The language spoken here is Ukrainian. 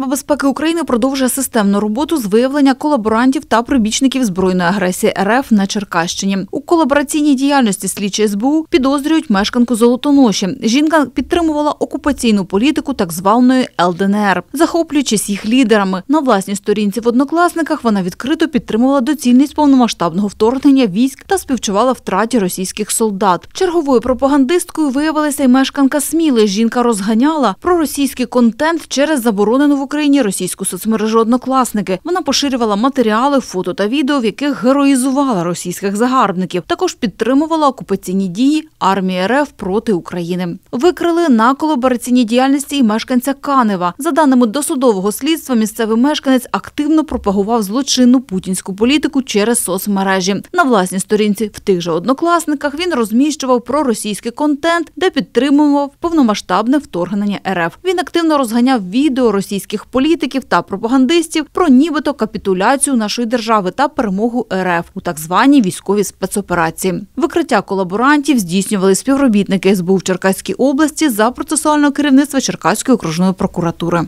Служба безпеки України продовжує системну роботу з виявлення колаборантів та прибічників збройної агресії РФ на Черкащині. У колабораційній діяльності слідчі СБУ підозрюють мешканку Золотоноші. Жінка підтримувала окупаційну політику так званої ЛДНР, захоплюючись їх лідерами. На власній сторінці в Однокласниках вона відкрито підтримувала доцільність повномасштабного вторгнення військ та співчувала втраті російських солдат. Черговою пропагандисткою виявилася й мешканка Сміли. Жінка розганяла проросійський контент через заборонену в Україні російську соцмережу «Однокласники». Вона поширювала матеріали, фото та відео, в яких героїзувала російських загарбників. Також підтримувала окупаційні дії армії РФ проти України. Викрили на колабораційній діяльності і мешканця Канева. За даними досудового слідства, місцевий мешканець активно пропагував злочинну путінську політику через соцмережі. На власній сторінці в тих же «Однокласниках» він розміщував проросійський контент, де підтримував повномасштабне вторгнення РФ. Він активно розганяв відео російських політиків та пропагандистів про нібито капітуляцію нашої держави та перемогу РФ у так званій військовій спецоперації. Викриття колаборантів здійснювали співробітники СБУ в Черкаській області за процесуального керівництва Черкаської окружної прокуратури.